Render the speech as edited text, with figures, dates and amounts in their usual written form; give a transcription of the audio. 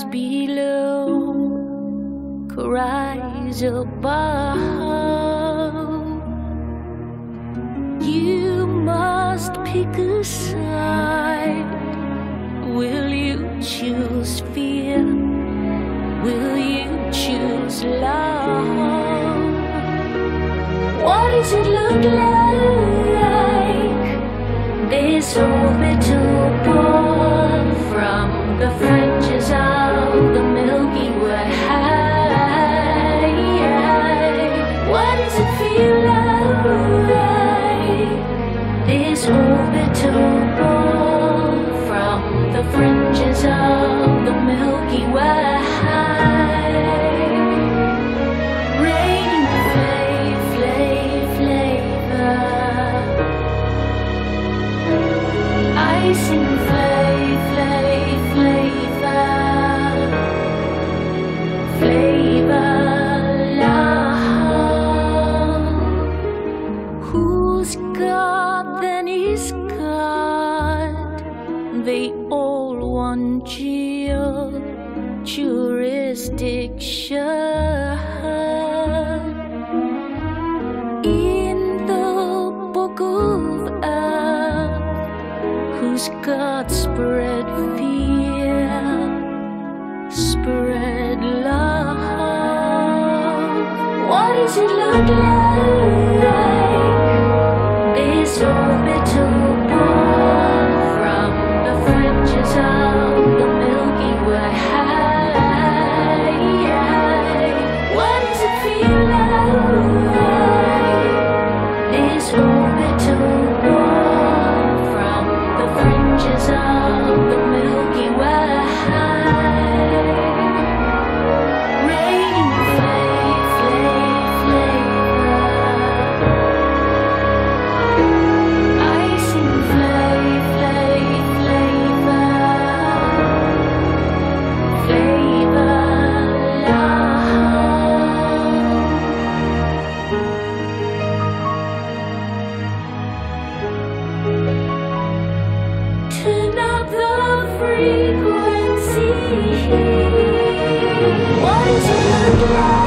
below, cries above. You must pick a side. Will you choose fear? Will you choose love? What does it look like? This orbital ball from the fringes of the Milky Way. What does it feel like? This orbital ball from the fringes of the Milky Way. Raining flavor, icing flavor, love. Who's God then is God? They all want jurisdiction. In the book of Earth, whose God spread fear, spread love. What does it look like? This orbital ball from the fringes of the Milky Way. What does it feel like? This orbital ball from the fringes of the Milky Way. Raining flavor, icing flavor, turn up the frequency. What does it look like?